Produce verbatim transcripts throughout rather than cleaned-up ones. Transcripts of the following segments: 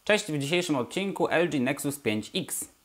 Cześć, w dzisiejszym odcinku L G Nexus pięć X.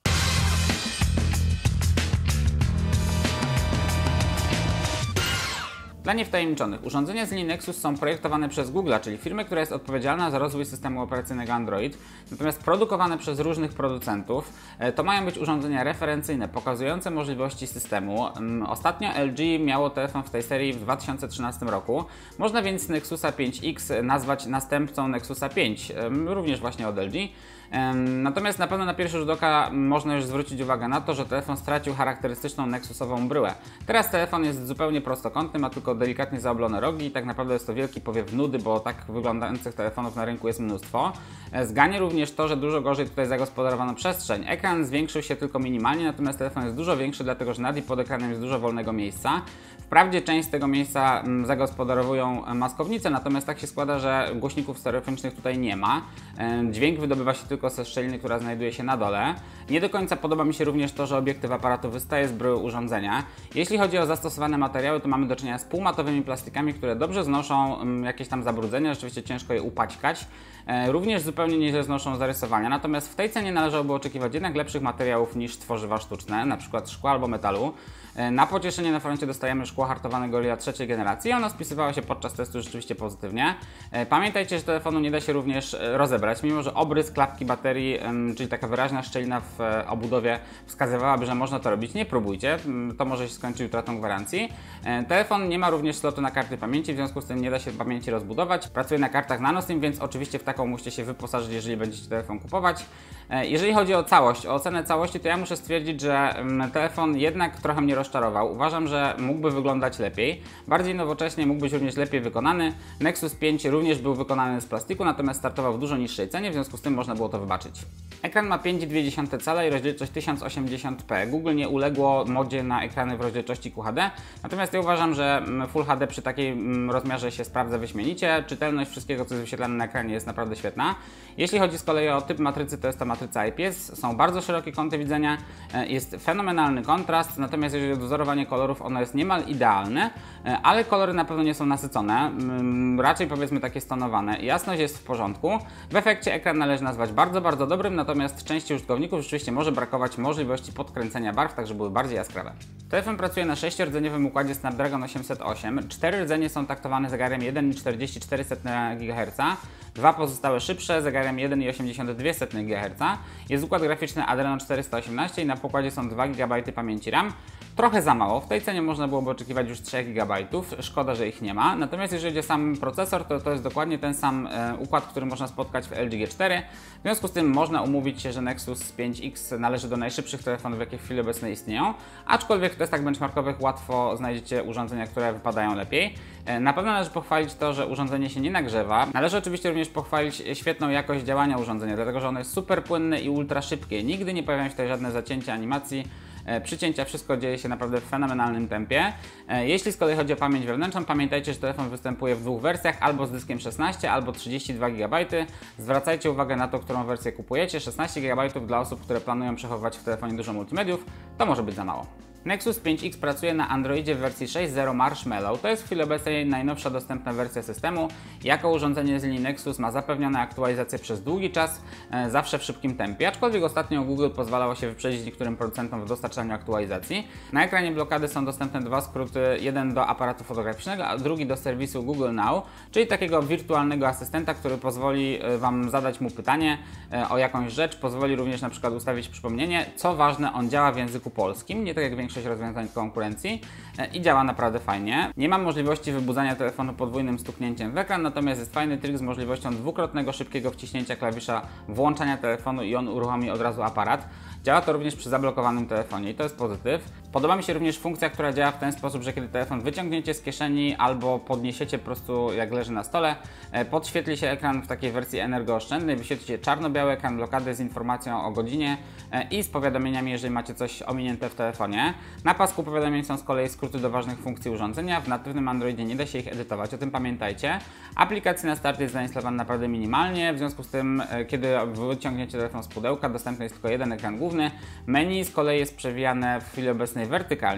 Dla niewtajemniczonych, urządzenia z linii Nexus są projektowane przez Google, czyli firmę, która jest odpowiedzialna za rozwój systemu operacyjnego Android, natomiast produkowane przez różnych producentów. To mają być urządzenia referencyjne, pokazujące możliwości systemu. Ostatnio L G miało telefon w tej serii w dwa tysiące trzynastym roku. Można więc Nexusa pięć X nazwać następcą Nexusa pięć, również właśnie od L G. Natomiast na pewno na pierwszy rzut oka można już zwrócić uwagę na to, że telefon stracił charakterystyczną nexusową bryłę. Teraz telefon jest zupełnie prostokątny, ma tylko delikatnie zaoblone rogi i tak naprawdę jest to wielki powiew nudy, bo tak wyglądających telefonów na rynku jest mnóstwo. Zganie również to, że dużo gorzej tutaj zagospodarowano przestrzeń. Ekran zwiększył się tylko minimalnie, natomiast telefon jest dużo większy, dlatego że nad i pod ekranem jest dużo wolnego miejsca. Wprawdzie część z tego miejsca zagospodarowują maskownice, natomiast tak się składa, że głośników stereofonicznych tutaj nie ma. Dźwięk wydobywa się tylko ze szczeliny, która znajduje się na dole. Nie do końca podoba mi się również to, że obiektyw aparatu wystaje z bryły urządzenia. Jeśli chodzi o zastosowane materiały, to mamy do czynienia z półmatowymi plastikami, które dobrze znoszą jakieś tam zabrudzenia, rzeczywiście ciężko je upaćkać. Również zupełnie nieźle znoszą zarysowania, natomiast w tej cenie należałoby oczekiwać jednak lepszych materiałów niż tworzywa sztuczne, na przykład szkła albo metalu. Na pocieszenie na froncie dostajemy szkło hartowane Gorilla trzeciej generacji i ono spisywało się podczas testu rzeczywiście pozytywnie. Pamiętajcie, że telefonu nie da się również rozebrać, mimo że obrys klapki baterii, czyli taka wyraźna szczelina w obudowie wskazywałaby, że można to robić. Nie próbujcie, to może się skończyć utratą gwarancji. Telefon nie ma również slotu na karty pamięci, w związku z tym nie da się pamięci rozbudować. Pracuje na kartach NanoSIM, więc oczywiście w taką musicie się wyposażyć, jeżeli będziecie telefon kupować. Jeżeli chodzi o całość, o ocenę całości, to ja muszę stwierdzić, że telefon jednak trochę mnie rozczarował. Uważam, że mógłby wyglądać lepiej, bardziej nowocześnie, mógł być również lepiej wykonany. Nexus pięć również był wykonany z plastiku, natomiast startował w dużo niższej cenie, w związku z tym można było to wybaczyć. Ekran ma pięć przecinek dwa cala i rozdzielczość tysiąc osiemdziesiąt p. Google nie uległo modzie na ekrany w rozdzielczości Q H D, natomiast ja uważam, że Full H D przy takiej rozmiarze się sprawdza wyśmienicie. Czytelność wszystkiego, co jest wyświetlane na ekranie, jest naprawdę świetna. Jeśli chodzi z kolei o typ matrycy, to jest to matryca I P S. Są bardzo szerokie kąty widzenia, jest fenomenalny kontrast, natomiast jeżeli chodzi o dozorowanie kolorów, ono jest niemal idealne, ale kolory na pewno nie są nasycone, raczej powiedzmy takie stonowane. Jasność jest w porządku. W efekcie ekran należy nazwać bardzo, bardzo dobrym, natomiast części użytkowników rzeczywiście może brakować możliwości podkręcenia barw, tak żeby były bardziej jaskrawe. Telefon pracuje na sześciordzeniowym układzie Snapdragon osiemset osiem. Cztery rdzenie są taktowane zegarem jeden przecinek czterdzieści cztery gigaherca, dwa pozostałe szybsze zegarem jeden przecinek osiemdziesiąt dwa gigaherca. Jest układ graficzny Adreno czterysta osiemnaście i na pokładzie są dwa gigabajty pamięci RAM. Trochę za mało, w tej cenie można byłoby oczekiwać już trzy gigabajtów, szkoda, że ich nie ma. Natomiast jeżeli chodzi o sam procesor, to to jest dokładnie ten sam e, układ, który można spotkać w L G G cztery. W związku z tym można umówić się, że Nexus pięć X należy do najszybszych telefonów, jakie w chwili obecnej istnieją. Aczkolwiek w testach benchmarkowych łatwo znajdziecie urządzenia, które wypadają lepiej. E, na pewno należy pochwalić to, że urządzenie się nie nagrzewa. Należy oczywiście również pochwalić świetną jakość działania urządzenia, dlatego że ono jest super płynne i ultra szybkie. Nigdy nie pojawiają się tutaj żadne zacięcia animacji. Przycięcia, wszystko dzieje się naprawdę w fenomenalnym tempie. Jeśli z kolei chodzi o pamięć wewnętrzną, pamiętajcie, że telefon występuje w dwóch wersjach, albo z dyskiem szesnaście, albo trzydzieści dwa gigabajty. Zwracajcie uwagę na to, którą wersję kupujecie. szesnaście gigabajtów dla osób, które planują przechowywać w telefonie dużo multimediów, to może być za mało. Nexus pięć X pracuje na Androidzie w wersji sześć zero Marshmallow. To jest w chwili obecnej najnowsza dostępna wersja systemu. Jako urządzenie z linii Nexus ma zapewnione aktualizacje przez długi czas, e, zawsze w szybkim tempie, aczkolwiek ostatnio Google pozwalało się wyprzedzić niektórym producentom w dostarczaniu aktualizacji. Na ekranie blokady są dostępne dwa skróty, jeden do aparatu fotograficznego, a drugi do serwisu Google Now, czyli takiego wirtualnego asystenta, który pozwoli Wam zadać mu pytanie e, o jakąś rzecz, pozwoli również na przykład ustawić przypomnienie. Co ważne, on działa w języku polskim, nie tak jak większość rozwiązań konkurencji i działa naprawdę fajnie. Nie mam możliwości wybudzania telefonu podwójnym stuknięciem w ekran, natomiast jest fajny trik z możliwością dwukrotnego szybkiego wciśnięcia klawisza włączania telefonu i on uruchomi od razu aparat. Działa to również przy zablokowanym telefonie i to jest pozytyw. Podoba mi się również funkcja, która działa w ten sposób, że kiedy telefon wyciągniecie z kieszeni albo podniesiecie po prostu jak leży na stole, podświetli się ekran w takiej wersji energooszczędnej, wyświetli się czarno-biały ekran blokady z informacją o godzinie i z powiadomieniami, jeżeli macie coś ominięte w telefonie. Na pasku powiadomień są z kolei skróty do ważnych funkcji urządzenia. W natywnym Androidzie nie da się ich edytować, o tym pamiętajcie. Aplikacja na start jest zainstalowana naprawdę minimalnie, w związku z tym, kiedy wyciągniecie telefon z pudełka, dostępny jest tylko jeden ekran główny. Menu z kolei jest przewijane w chwili obecnej wertykalnie.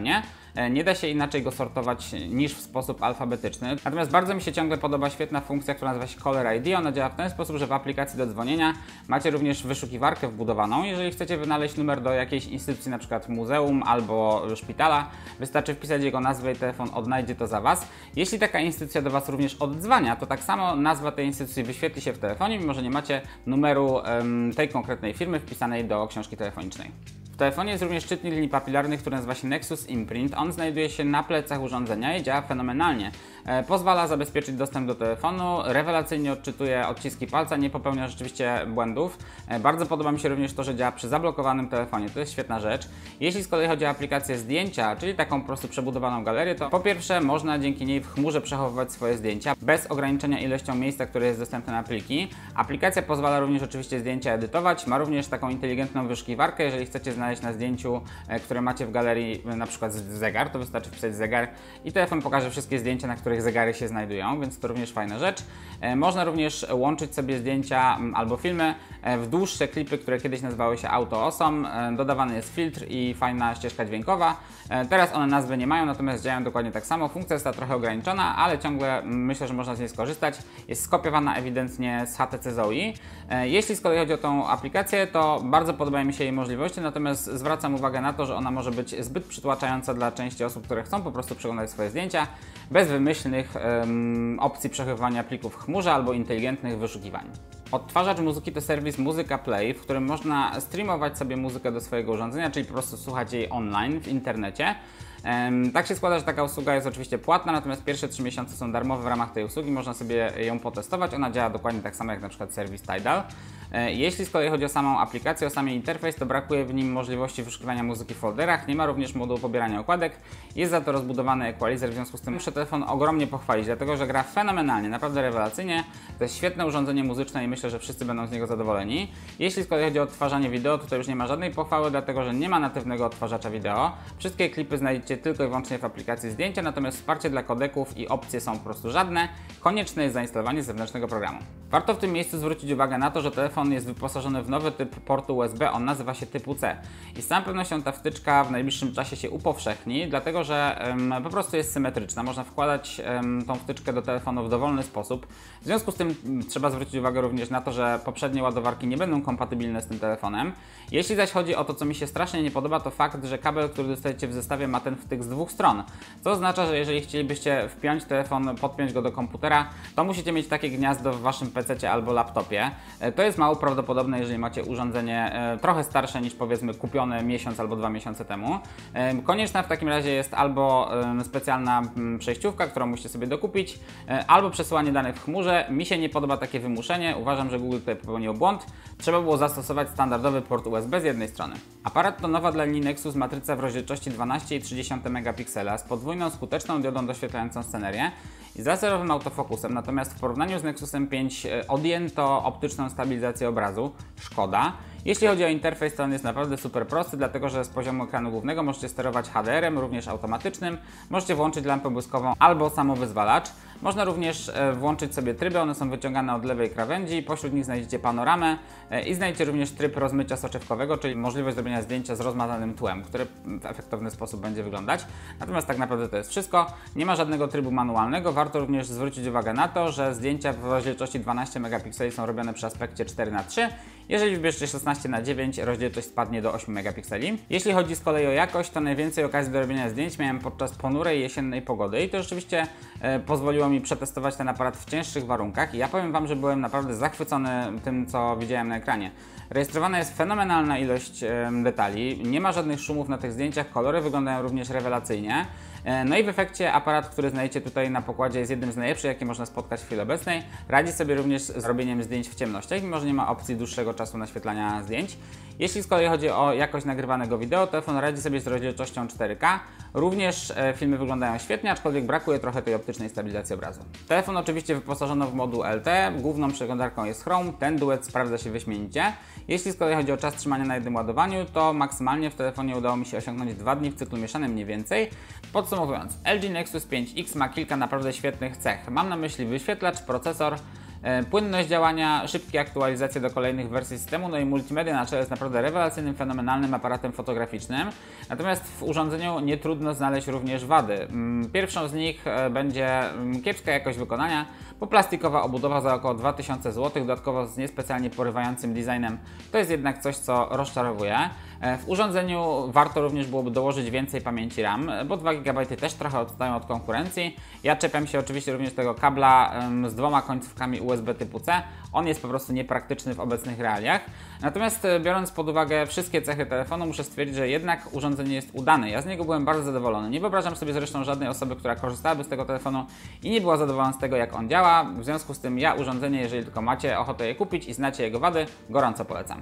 nie da się inaczej go sortować niż w sposób alfabetyczny. Natomiast bardzo mi się ciągle podoba świetna funkcja, która nazywa się Caller I D. Ona działa w ten sposób, że w aplikacji do dzwonienia macie również wyszukiwarkę wbudowaną. Jeżeli chcecie wynaleźć numer do jakiejś instytucji, na przykład muzeum albo szpitala, wystarczy wpisać jego nazwę i telefon odnajdzie to za Was. Jeśli taka instytucja do Was również oddzwania, to tak samo nazwa tej instytucji wyświetli się w telefonie, mimo że nie macie numeru um, tej konkretnej firmy wpisanej do książki telefonicznej. W telefonie jest również czytnik linii papilarnych, który nazywa się Nexus Imprint. On znajduje się na plecach urządzenia i działa fenomenalnie. E, pozwala zabezpieczyć dostęp do telefonu, rewelacyjnie odczytuje odciski palca, nie popełnia rzeczywiście błędów. E, bardzo podoba mi się również to, że działa przy zablokowanym telefonie, to jest świetna rzecz. Jeśli z kolei chodzi o aplikację zdjęcia, czyli taką po prostu przebudowaną galerię, to po pierwsze można dzięki niej w chmurze przechowywać swoje zdjęcia bez ograniczenia ilością miejsca, które jest dostępne na pliki. Aplikacja pozwala również oczywiście zdjęcia edytować, ma również taką inteligentną wyszukiwarkę, jeżeli chcecie znaleźć na zdjęciu, które macie w galerii, na przykład zegar, to wystarczy wpisać zegar i telefon pokaże wszystkie zdjęcia, na których zegary się znajdują, więc to również fajna rzecz. Można również łączyć sobie zdjęcia albo filmy w dłuższe klipy, które kiedyś nazywały się Auto Awesome. Dodawany jest filtr i fajna ścieżka dźwiękowa. Teraz one nazwy nie mają, natomiast działają dokładnie tak samo. Funkcja jest ta trochę ograniczona, ale ciągle myślę, że można z niej skorzystać. Jest skopiowana ewidentnie z H T C Zoe. Jeśli z kolei chodzi o tą aplikację, to bardzo podobają mi się jej możliwości, natomiast zwracam uwagę na to, że ona może być zbyt przytłaczająca dla części osób, które chcą po prostu przeglądać swoje zdjęcia bez wymyślnych um, opcji przechowywania plików w chmurze albo inteligentnych wyszukiwań. Odtwarzacz muzyki to serwis Muzyka Play, w którym można streamować sobie muzykę do swojego urządzenia, czyli po prostu słuchać jej online w internecie. Um, tak się składa, że taka usługa jest oczywiście płatna, natomiast pierwsze trzy miesiące są darmowe w ramach tej usługi, można sobie ją potestować. Ona działa dokładnie tak samo jak na przykład serwis Tidal. Jeśli z kolei chodzi o samą aplikację, o sam jej interfejs, to brakuje w nim możliwości wyszukiwania muzyki w folderach, nie ma również modułu pobierania okładek, jest za to rozbudowany equalizer, w związku z tym muszę telefon ogromnie pochwalić, dlatego że gra fenomenalnie, naprawdę rewelacyjnie, to jest świetne urządzenie muzyczne i myślę, że wszyscy będą z niego zadowoleni. Jeśli z kolei chodzi o odtwarzanie wideo, to, to już nie ma żadnej pochwały, dlatego że nie ma natywnego odtwarzacza wideo, wszystkie klipy znajdziecie tylko i wyłącznie w aplikacji zdjęcia, natomiast wsparcie dla kodeków i opcje są po prostu żadne, konieczne jest zainstalowanie zewnętrznego programu. Warto w tym miejscu zwrócić uwagę na to, że telefon jest wyposażony w nowy typ portu U S B, on nazywa się typu C. I z całą pewnością ta wtyczka w najbliższym czasie się upowszechni, dlatego że um, po prostu jest symetryczna. Można wkładać um, tą wtyczkę do telefonu w dowolny sposób. W związku z tym um, trzeba zwrócić uwagę również na to, że poprzednie ładowarki nie będą kompatybilne z tym telefonem. Jeśli zaś chodzi o to, co mi się strasznie nie podoba, to fakt, że kabel, który dostajecie w zestawie, ma ten wtyk z dwóch stron. Co oznacza, że jeżeli chcielibyście wpiąć telefon, podpiąć go do komputera, to musicie mieć takie gniazdo w waszym pececie albo laptopie. To jest mało prawdopodobne, jeżeli macie urządzenie e, trochę starsze niż powiedzmy kupione miesiąc albo dwa miesiące temu. E, konieczna w takim razie jest albo e, specjalna m, przejściówka, którą musicie sobie dokupić, e, albo przesyłanie danych w chmurze. Mi się nie podoba takie wymuszenie, uważam, że Google tutaj popełnił błąd. Trzeba było zastosować standardowy port U S B z jednej strony. Aparat to nowa dla linii Nexus matryca w rozdzielczości dwanaście i trzy dziesiąte megapiksela z podwójną skuteczną diodą doświetlającą scenerię i z laserowym autofokusem, natomiast w porównaniu z Nexusem pięć odjęto optyczną stabilizację obrazu. Szkoda. Jeśli chodzi o interfejs, to on jest naprawdę super prosty, dlatego że z poziomu ekranu głównego możecie sterować H D R-em, również automatycznym, możecie włączyć lampę błyskową albo samowyzwalacz. Można również włączyć sobie tryby, one są wyciągane od lewej krawędzi, pośród nich znajdziecie panoramę i znajdziecie również tryb rozmycia soczewkowego, czyli możliwość zrobienia zdjęcia z rozmazanym tłem, które w efektowny sposób będzie wyglądać. Natomiast tak naprawdę to jest wszystko, nie ma żadnego trybu manualnego. Warto również zwrócić uwagę na to, że zdjęcia w rozdzielczości dwanaście megapikseli są robione przy aspekcie cztery na trzy. Jeżeli wybierzecie szesnaście na dziewięć, rozdzielczość spadnie do ośmiu megapikseli. Jeśli chodzi z kolei o jakość, to najwięcej okazji do robienia zdjęć miałem podczas ponurej jesiennej pogody i to rzeczywiście e, pozwoliło mi przetestować ten aparat w cięższych warunkach i ja powiem Wam, że byłem naprawdę zachwycony tym, co widziałem na ekranie. Rejestrowana jest fenomenalna ilość e, detali, nie ma żadnych szumów na tych zdjęciach, kolory wyglądają również rewelacyjnie. No i w efekcie aparat, który znajdziecie tutaj na pokładzie, jest jednym z najlepszych, jakie można spotkać w chwili obecnej. Radzi sobie również z robieniem zdjęć w ciemnościach, mimo że nie ma opcji dłuższego czasu naświetlania zdjęć. Jeśli z kolei chodzi o jakość nagrywanego wideo, telefon radzi sobie z rozdzielczością cztery K. Również e, filmy wyglądają świetnie, aczkolwiek brakuje trochę tej optycznej stabilizacji obrazu. Telefon oczywiście wyposażono w moduł L T E, główną przeglądarką jest Chrome, ten duet sprawdza się wyśmienicie. Jeśli z kolei chodzi o czas trzymania na jednym ładowaniu, to maksymalnie w telefonie udało mi się osiągnąć dwa dni w cyklu mieszanym mniej więcej. Podsumowując, L G Nexus pięć X ma kilka naprawdę świetnych cech. Mam na myśli wyświetlacz, procesor, E, płynność działania, szybkie aktualizacje do kolejnych wersji systemu, no i multimedia na czele jest naprawdę rewelacyjnym, fenomenalnym aparatem fotograficznym. Natomiast w urządzeniu nie trudno znaleźć również wady. Mm, Pierwszą z nich e, będzie mm, kiepska jakość wykonania, bo plastikowa obudowa za około dwa tysiące złotych, dodatkowo z niespecjalnie porywającym designem. To jest jednak coś, co rozczarowuje. E, W urządzeniu warto również byłoby dołożyć więcej pamięci RAM, bo dwa gigabajty też trochę odstają od konkurencji. Ja czepiam się oczywiście również tego kabla em, z dwoma końcówkami U S B typu C. On jest po prostu niepraktyczny w obecnych realiach. Natomiast e, biorąc pod uwagę wszystkie cechy telefonu, muszę stwierdzić, że jednak urządzenie jest udane. Ja z niego byłem bardzo zadowolony. Nie wyobrażam sobie zresztą żadnej osoby, która korzystałaby z tego telefonu i nie była zadowolona z tego, jak on działa. W związku z tym ja urządzenie, jeżeli tylko macie ochotę je kupić i znacie jego wady, gorąco polecam.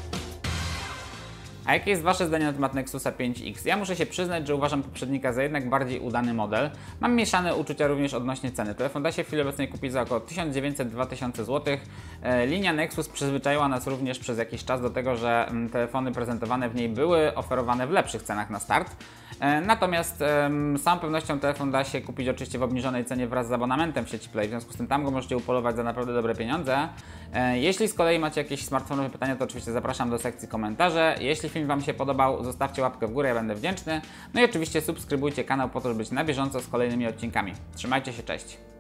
A jakie jest Wasze zdanie na temat Nexusa pięć X? Ja muszę się przyznać, że uważam poprzednika za jednak bardziej udany model. Mam mieszane uczucia również odnośnie ceny. Telefon da się w chwili obecnej kupić za około tysiąc dziewięćset do dwa tysiące złotych. E, linia Nexus przyzwyczaiła nas również przez jakiś czas do tego, że m, telefony prezentowane w niej były oferowane w lepszych cenach na start. E, natomiast e, z całą pewnością telefon da się kupić oczywiście w obniżonej cenie wraz z abonamentem w sieci Play, w związku z tym tam go możecie upolować za naprawdę dobre pieniądze. E, jeśli z kolei macie jakieś smartfonowe pytania, to oczywiście zapraszam do sekcji komentarzy. Jeśli film Wam się podobał, zostawcie łapkę w górę, ja będę wdzięczny. No i oczywiście subskrybujcie kanał po to, żeby być na bieżąco z kolejnymi odcinkami. Trzymajcie się, cześć!